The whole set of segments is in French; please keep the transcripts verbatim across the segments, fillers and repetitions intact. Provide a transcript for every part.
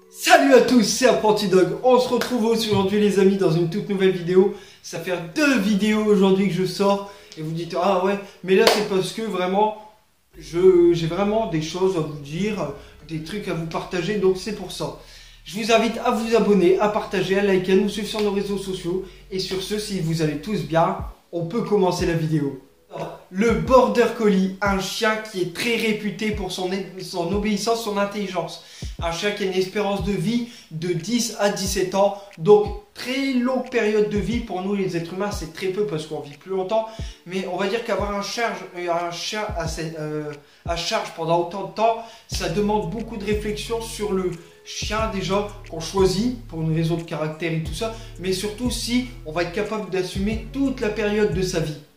Salut à tous, c'est Apprenti Dog. On se retrouve aujourd'hui les amis dans une toute nouvelle vidéo. Ça fait deux vidéos aujourd'hui que je sors et vous dites ah ouais, mais là c'est parce que vraiment je j'ai vraiment des choses à vous dire, des trucs à vous partager, donc c'est pour ça. Je vous invite à vous abonner, à partager, à liker, à nous suivre sur nos réseaux sociaux. Et sur ce, si vous allez tous bien, on peut commencer la vidéo. Le Border Collie, un chien qui est très réputé pour son, son obéissance, son intelligence. Un chien qui a une espérance de vie de dix à dix-sept ans. Donc, très longue période de vie. Pour nous, les êtres humains, c'est très peu parce qu'on vit plus longtemps. Mais on va dire qu'avoir un, charge, un chien à, euh, à charge pendant autant de temps, ça demande beaucoup de réflexion sur le chien déjà qu'on choisit pour une raison de caractère et tout ça. Mais surtout si on va être capable d'assumer toute la période de sa vie.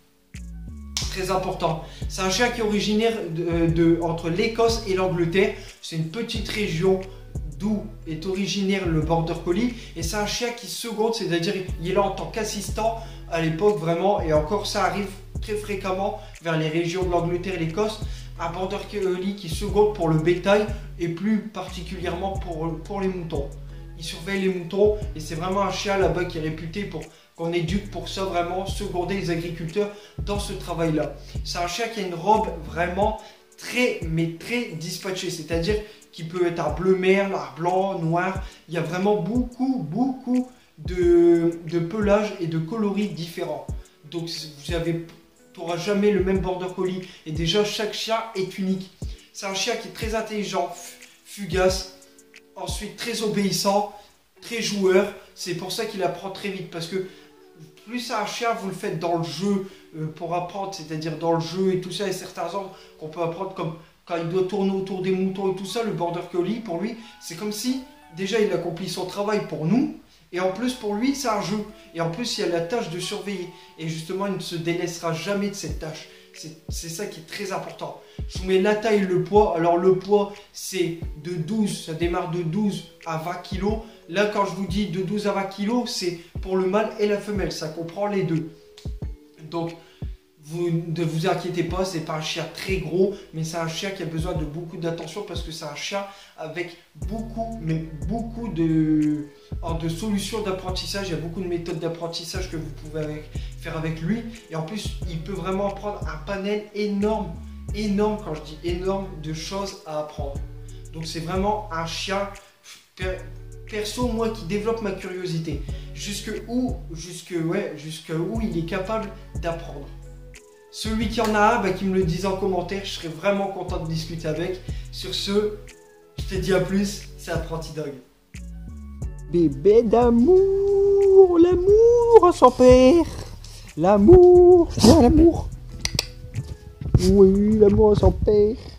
Très important. C'est un chien qui est originaire de, de, entre l'Écosse et l'Angleterre. C'est une petite région d'où est originaire le Border Collie. Et c'est un chien qui seconde, c'est-à-dire il est là en tant qu'assistant à l'époque vraiment. Et encore ça arrive très fréquemment vers les régions de l'Angleterre et l'Écosse. Un Border Collie qui seconde pour le bétail et plus particulièrement pour, pour les moutons. Il surveille les moutons et c'est vraiment un chien là-bas qui est réputé pour qu'on éduque pour ça, vraiment seconder les agriculteurs dans ce travail-là. C'est un chien qui a une robe vraiment très, mais très dispatchée, c'est-à-dire qu'il peut être un bleu merle, un blanc, noir. Il y a vraiment beaucoup, beaucoup de, de pelage et de coloris différents. Donc vous avez, tu n'auras jamais le même Border Collie et déjà chaque chien est unique. C'est un chien qui est très intelligent, fugace, ensuite très obéissant, très joueur. C'est pour ça qu'il apprend très vite parce que plus un chien, vous le faites dans le jeu euh, pour apprendre, c'est-à-dire dans le jeu et tout ça, et certains ordres qu'on peut apprendre comme quand il doit tourner autour des moutons et tout ça, le Border Collie, pour lui, c'est comme si déjà il accomplit son travail pour nous, et en plus pour lui, c'est un jeu. Et en plus, il y a la tâche de surveiller. Et justement, il ne se délaissera jamais de cette tâche. C'est ça qui est très important. Je vous mets la taille, le poids. Alors le poids, c'est de douze, ça démarre de douze à vingt kilos. Là, quand je vous dis de douze à vingt kilos, c'est pour le mâle et la femelle. Ça comprend les deux. Donc, vous ne vous inquiétez pas, c'est pas un chien très gros, mais c'est un chien qui a besoin de beaucoup d'attention parce que c'est un chien avec beaucoup, mais beaucoup de, de solutions d'apprentissage. Il y a beaucoup de méthodes d'apprentissage que vous pouvez avec, faire avec lui. Et en plus, il peut vraiment apprendre un panel énorme, énorme, quand je dis énorme, de choses à apprendre. Donc c'est vraiment un chien, perso, moi, qui développe ma curiosité. Jusque où, jusque, ouais, jusque où il est capable d'apprendre. Celui qui en a un, bah, qui me le dise en commentaire, je serais vraiment content de discuter avec. Sur ce, je te dis à plus, c'est Apprenti Dog. Bébé d'amour, l'amour sans père, l'amour, bien l'amour, oui, l'amour sans père.